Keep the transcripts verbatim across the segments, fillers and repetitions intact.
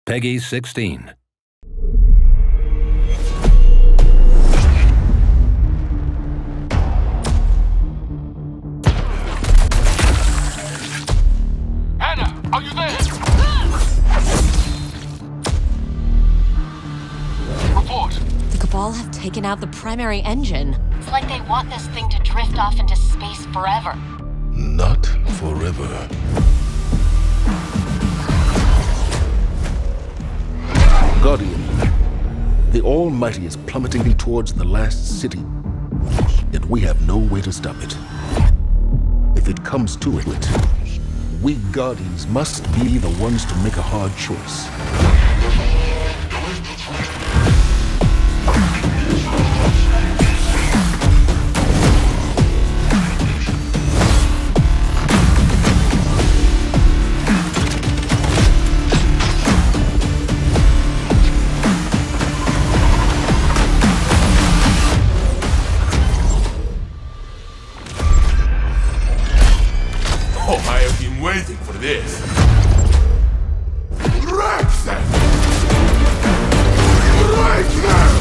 Peggy sixteen. Anna, are you there? Report. The Cabal have taken out the primary engine. It's like they want this thing to drift off into space forever. Not forever. Guardian, the Almighty is plummeting towards the last city, yet we have no way to stop it. If it comes to it, we Guardians must be the ones to make a hard choice. Oh, I have been waiting for this. Wreck them! Right now!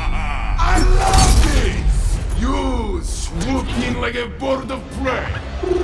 I love this! You swoop in like a bird of prey.